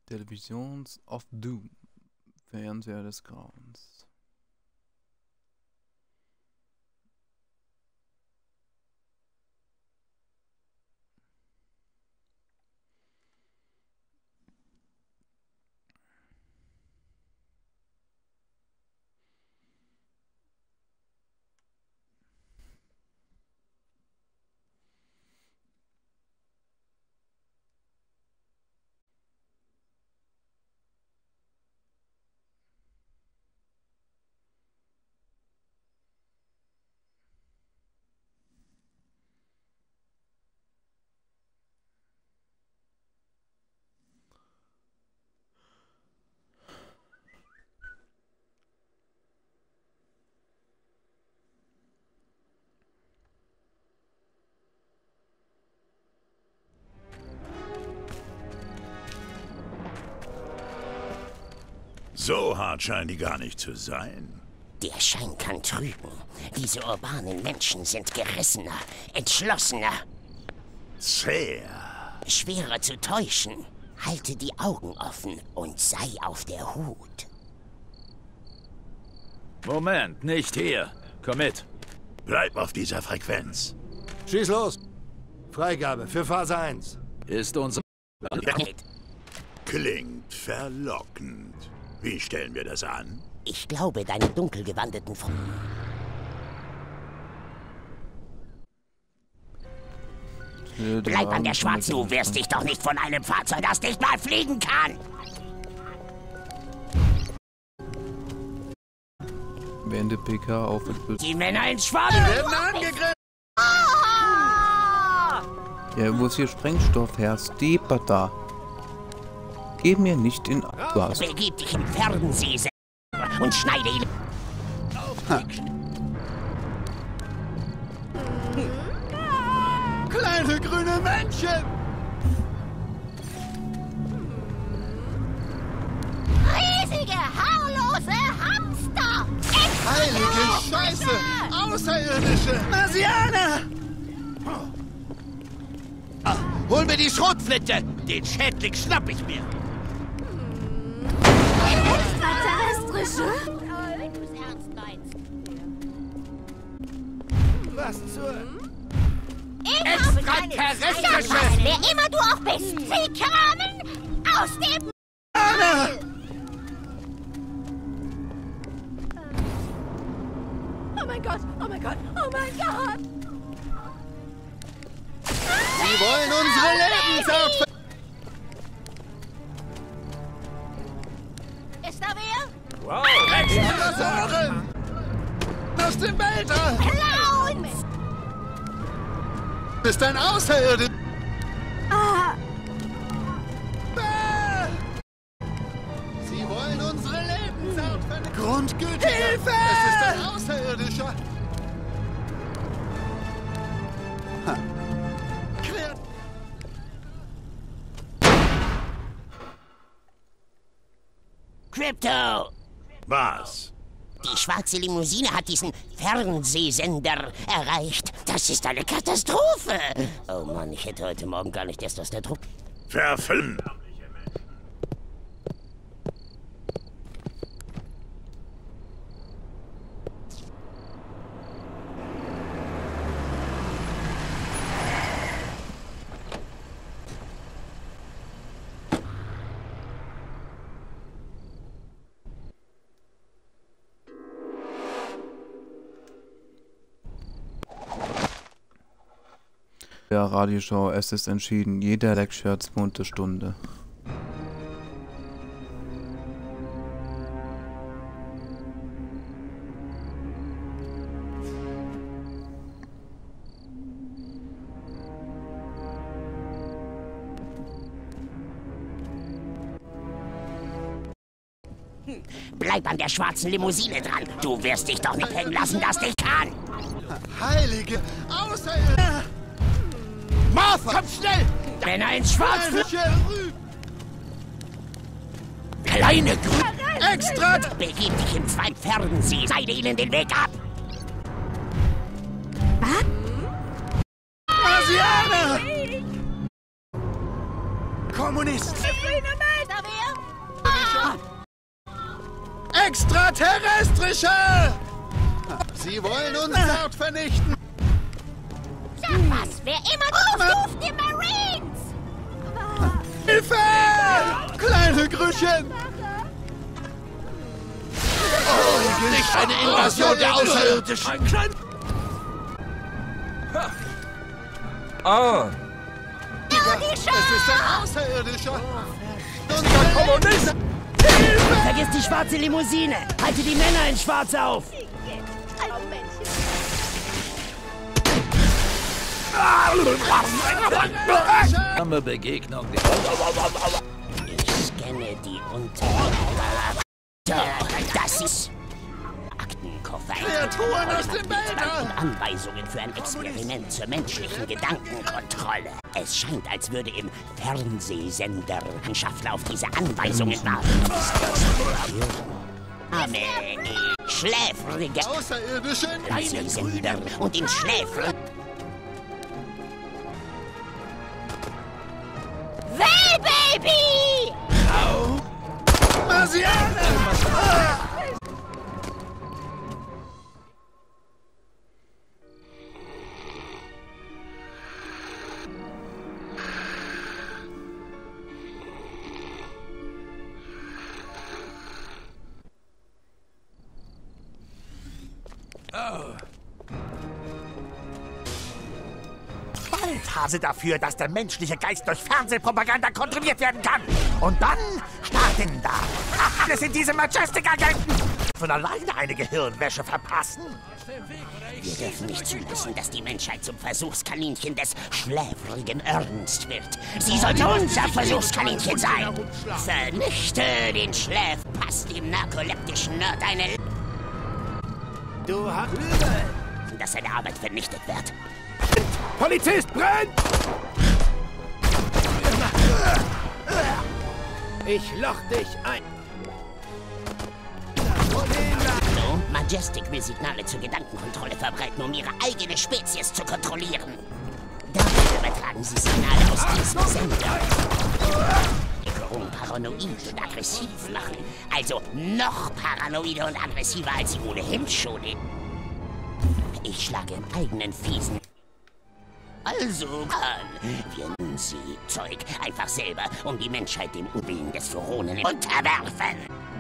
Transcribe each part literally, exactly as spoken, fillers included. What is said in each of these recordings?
Televisions of Doom. Fernseher des Grauens. So hart scheinen die gar nicht zu sein. Der Schein kann trügen. Diese urbanen Menschen sind gerissener, entschlossener. Sehr. Schwerer zu täuschen. Halte die Augen offen und sei auf der Hut. Moment, nicht hier. Komm mit. Bleib auf dieser Frequenz. Schieß los. Freigabe für Phase eins. Ist unser... Klingt verlockend. Wie stellen wir das an? Ich glaube, deine dunkelgewandeten Fr Bleib an der Schwarzen, du wirst dich doch nicht von einem Fahrzeug, das nicht mal fliegen kann! Wende P K auf mit... Die Männer ins Schwarz! Werden angegriffen! Ja, wo ist hier Sprengstoff, Herr Steper da? Geh mir nicht in Abgas. Begib dich in Fernsehsender und schneide ihn... Kleine grüne Männchen! Riesige, haarlose Hamster! Heilige Scheiße! Außerirdische! Marsianer! Ah, hol mir die Schrotflinte! Den Schädling schnapp ich mir! Extraterrestrische? Wenn du es ernst meinst. Was zur... Extraterrestrische! Wer immer du auch bist, sie kamen aus dem... Anna! Oh mein Gott, oh mein Gott, oh mein Gott! Sie wollen unsere Lebensart... Ist da wer? Wow! Extratoren! Aus dem Weltall! Clowns! Ist ein Außerirdisch... Ah, Sie wollen unsere Lebensart vernichten! Grundgütiger! Hilfe! Es ist ein Außerirdischer! Ha. Quer... Crypto! Was? Die schwarze Limousine hat diesen Fernsehsender erreicht. Das ist eine Katastrophe. Oh Mann, ich hätte heute Morgen gar nicht erst aus der Druck... Verfilmt! Der Radioshow, es ist entschieden, jeder Lecshirts bunte Stunde. Bleib an der schwarzen Limousine dran. Du wirst dich doch nicht hängen lassen, dass ich kann. Heilige Außerirdische! Martha, komm schnell! Männer ins Schwarz! Kleine Grü... Extra... Begib dich im zweiten Fernseh. Seide ihnen den Weg ab. Marsianer! Kommunist! da wer? Extraterrestrische! Sie wollen uns dort vernichten! Sag was, wer immer ruft, die Marines! Hilfe! Kleine Grüchen! Oh, nicht eine Invasion der Außerirdischen! Ah! Es ist ein Außerirdischer! Unser Kommunist! Vergiss die schwarze Limousine! Halte die Männer in Schwarz auf! Arme Begegnung. Ich scanne die Unterlagen. Das ist Aktenkoffer. Kreaturen aus dem Weltall! Und Anweisungen für ein Experiment zur menschlichen Gedankenkontrolle. Es scheint, als würde im Fernsehsender Wissenschaftler auf diese Anweisungen warten. Amen. Schläfrige Außerirdische in Fernsehsender und in Schläfern. Well, Baby! Marsianer! Hase dafür, dass der menschliche Geist durch Fernsehpropaganda kontrolliert werden kann. Und dann starten da. Alles in diesem Majestic-Agenten. Von alleine eine Gehirnwäsche verpassen. Wir dürfen nicht zulassen, dass die Menschheit zum Versuchskaninchen des schläfrigen Ernst wird. Sie sollte unser Versuchskaninchen sein. Vernichte den Schläf. Passt dem narkoleptischen Nerd eine... Du hast... dass seine Arbeit vernichtet wird. Polizist, brennt! Ich loch dich ein. So, Majestic will Signale zur Gedankenkontrolle verbreiten, um ihre eigene Spezies zu kontrollieren. Dafür übertragen sie Signale aus diesem Sender. Deckerung paranoid und aggressiv machen. Also noch paranoider und aggressiver, als sie ohnehin schon sind. Ich schlage im eigenen fiesen... Also, Mann, wir nennen sie Zeug einfach selber, um die Menschheit dem Willen des Furonen unterwerfen.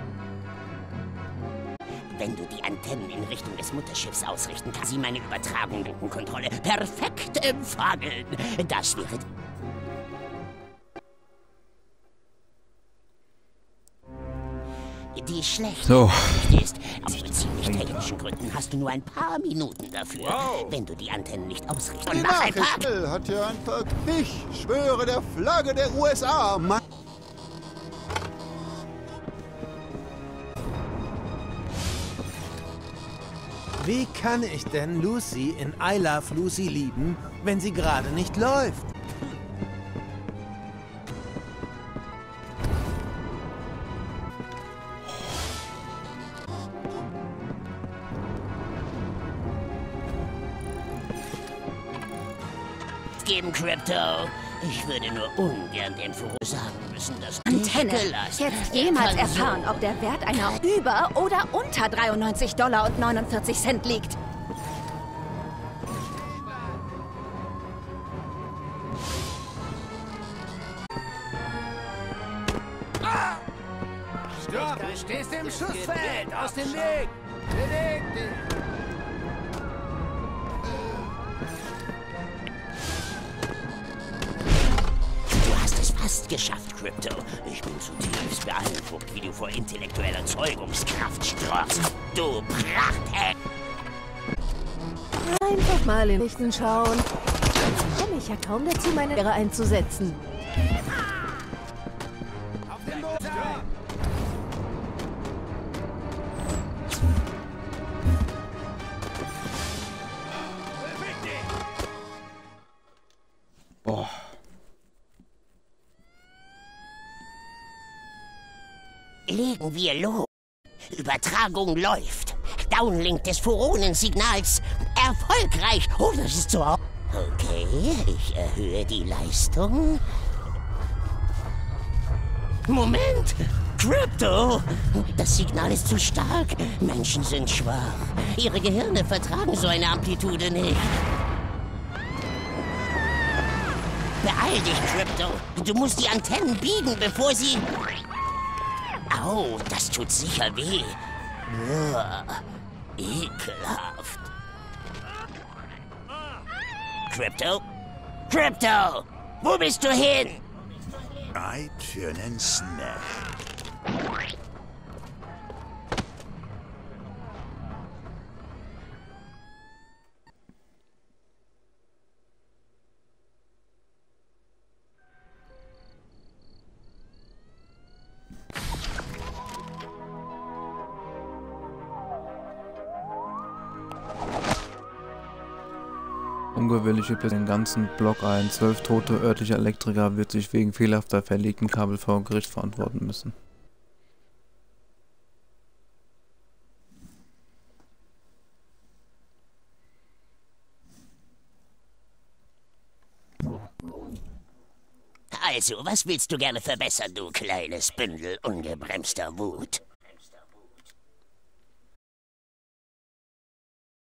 Wenn du die Antennen in Richtung des Mutterschiffs ausrichten, kann sie meine Übertragung und Kontrolle perfekt empfangen. Das wäre... Die schlechte So. Nachricht ist, aus ziemlich technischen Gründen hast du nur ein paar Minuten dafür, wow. wenn du die Antennen nicht ausrichtest. Die Und mach ein paar... Nachricht hat hier ein Ver... Ich schwöre der Flagge der U S A, Mann. Wie kann ich denn Lucy in I Love Lucy lieben, wenn sie gerade nicht läuft? Geben, Crypto. Ich würde nur ungern dem Furo sagen müssen, dass Antenne. Gelassen. Jetzt jemals erfahren, ob der Wert einer über oder unter dreiundneunzig Dollar und neunundvierzig Cent liegt. Stopp! Du stehst im Schussfeld! Aus dem Weg! Beweg dich! Fast geschafft, Crypto. Ich bin zutiefst beeindruckt, wie du vor intellektueller Zeugungskraft strotzst. Du Prachthead! Einfach mal in Richten schauen. Ich komme ich ja kaum dazu, meine Ehre einzusetzen. Auf den Boden! Boah. Legen wir los. Übertragung läuft. Downlink des Furonensignals erfolgreich. Oh, das ist so... Okay, ich erhöhe die Leistung. Moment! Crypto? Das Signal ist zu stark. Menschen sind schwach. Ihre Gehirne vertragen so eine Amplitude nicht. Beeil dich, Crypto. Du musst die Antennen biegen, bevor sie... Au, das tut sicher weh. Uah, ekelhaft. Crypto? Crypto! Wo bist du hin? Zeit für einen Snack. Ungewöhnlich übt den ganzen Block ein. Zwölf tote örtliche Elektriker wird sich wegen fehlerhafter verlegten Kabel vor Gericht verantworten müssen. Also, was willst du gerne verbessern, du kleines Bündel ungebremster Wut?